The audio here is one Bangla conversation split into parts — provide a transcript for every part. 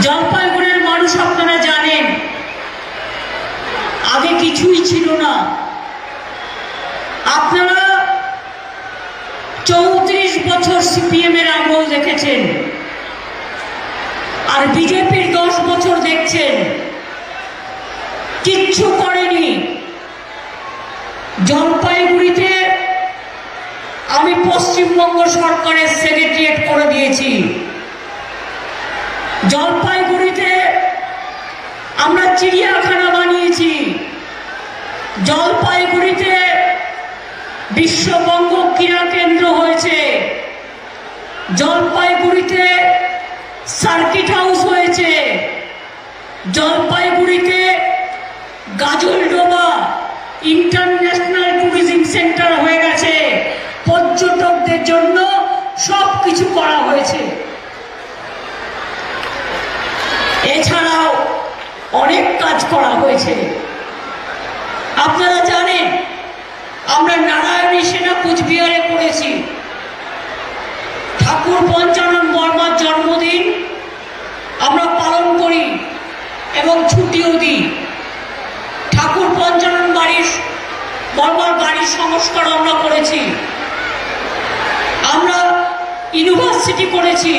জলপাইগুড়ির মানুষ আপনারা জানেন আগে কিছুই ছিল না। আপনারা 34 বছর সিপিএম এর আমল দেখেছেন, আর বিজেপির 10 বছর দেখছেন, কিচ্ছু করেনি। জলপাইগুড়িতে আমি পশ্চিমবঙ্গ সরকারের সেক্রেটারিয়েট করে দিয়েছি। জলপাইগুড়িতে আমরা চিড়িয়াখানা বানিয়েছি। জলপাইগুড়িতে বিশ্ববঙ্গ ক্রীড়া কেন্দ্র হয়েছে। জলপাইগুড়িতে সার্কিট হাউস হয়েছে। জলপাইগুড়িতে গাজলডোবা ইন্টারন্যাশনাল ট্যুরিজম সেন্টার হয়ে গেছে। পর্যটকদের জন্য সবকিছু করা হয়েছে। এছাড়াও অনেক কাজ করা হয়েছে। আপনারা জানেন আমরা নারায়ণী সেনা কুচবিহারে করেছি। ঠাকুর পঞ্চানন বর্মার জন্মদিন আমরা পালন করি এবং ছুটিও দিই। ঠাকুর পঞ্চানন বর্মার বাড়ির সংস্কার আমরা করেছি। আমরা ইউনিভার্সিটি করেছি।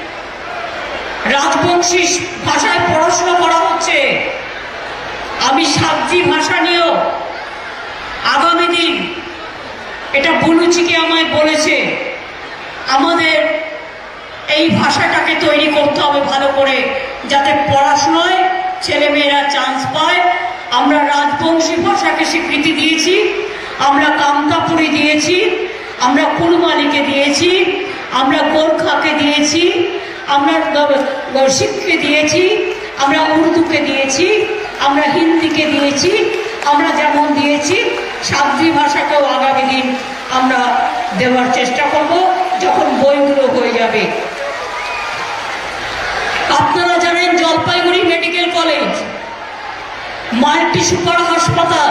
রাজবংশী ভাষায় পড়াশোনা করা হচ্ছে। আমি সাবজি ভাষা নিয়েও আগামী দিন, এটা বুলুচিকে আমায় বলেছে, আমাদের এই ভাষাটাকে তৈরি করতে হবে ভালো করে, যাতে পড়াশোনায় ছেলেমেয়েরা চান্স পায়। আমরা রাজবংশী ভাষাকে স্বীকৃতি দিয়েছি, আমরা কামতাপুরি দিয়েছি, আমরা কুরমালিকে দিয়েছি, আমরা গোর্খাকে দিয়েছি, আমরা শিখকে দিয়েছি, আমরা উর্দুকে দিয়েছি, আমরা হিন্দিকে দিয়েছি। আমরা যেমন দিয়েছি সাবজি ভাষাকেও আগামী দিন আমরা দেওয়ার চেষ্টা করব যখন বইগুলো হয়ে যাবে। আপনারা জানেন Jalpaiguri medical college, multi super হাসপাতাল,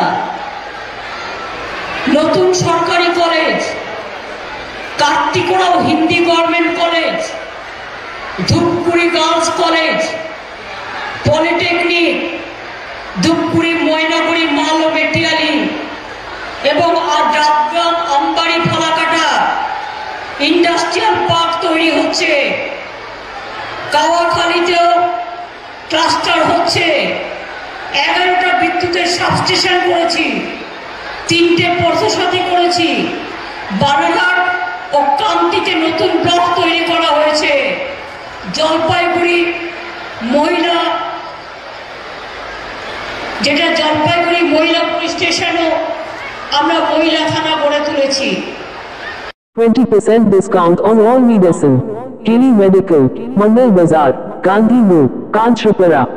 নতুন সরকারি কলেজ, কার্তিকোড়াও Hindi government college, Dhupguri girls college, polytechnic, Dhupguri Maynaguri Mal ও মেটিয়ালি এবং ডাবগ্রাম আমবাড়ি ফালাকাটা ইন্ডাস্ট্রিয়াল পার্ক তৈরি হচ্ছে। কাওয়াখালীতেও ক্লাস্টার হচ্ছে। 11টা বিদ্যুতের সাবস্টেশন করেছি, 3টে পথসাথী করেছি। বারাঘাট ও কান্তিতে নতুন ব্লক তৈরি করা হয়েছে। জলপাইগুড়ি মহিলা, যেটা জলপাইগুড়ি মহিলা পুলিশ স্টেশনও আমরা মহিলা থানা গড়ে তুলেছি। 20% discount on all medicine. Kili Medical, Mandal Bazaar, Gandhi Road, Kanchapara.